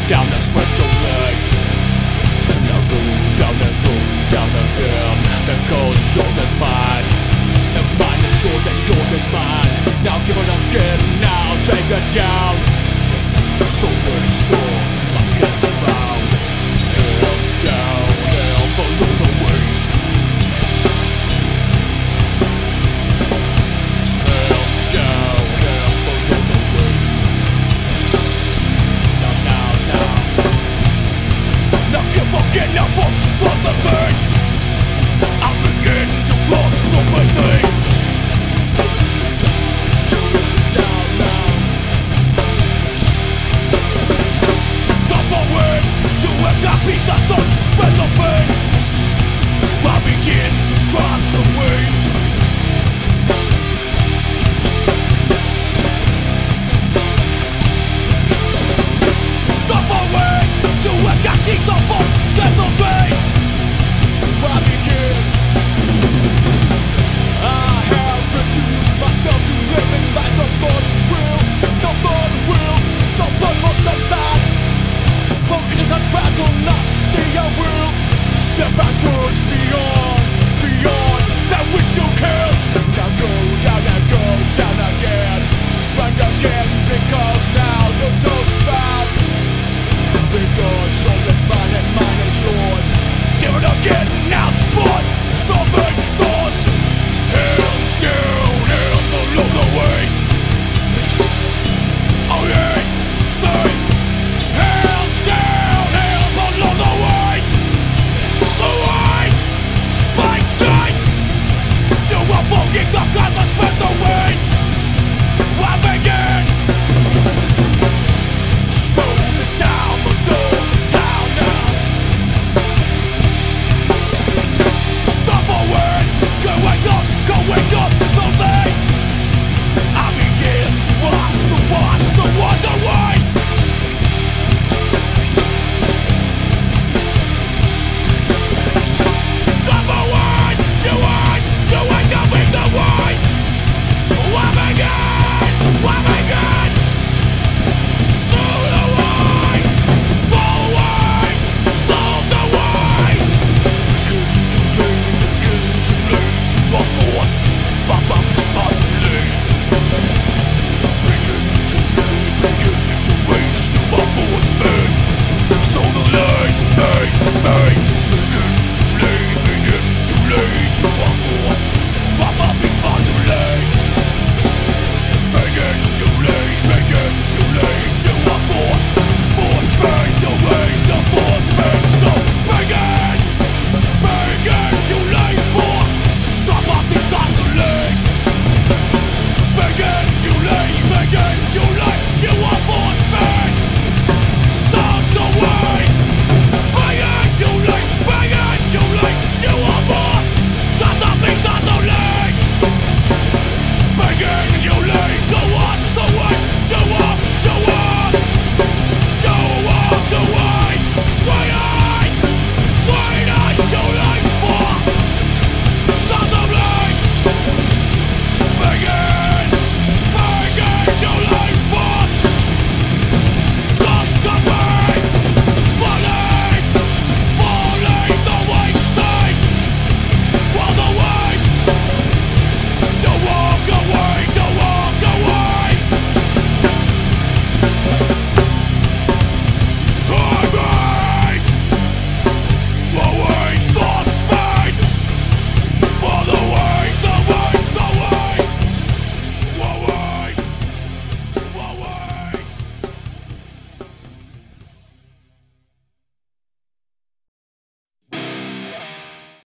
down and spread your legs. And now go down and go down again. The gold is yours as mine, and mine is yours and yours is mine. Now give it again, now take it down. So very strong, like it's round. Hands down, down below the waist. Hands down, down below the waist. Now give again, now box for the burn. I begin to box for my thing. Down now. Somewhere to a copy the thoughts spread the pain. I begin to cross the way. Somewhere to a copy the thoughts spread the pain. I begin. I have reduced myself to living like the blood will. The blood will. The blood must subside. For innocent pride will not see I will step backwards beyond that which you kill. Now go down and go down.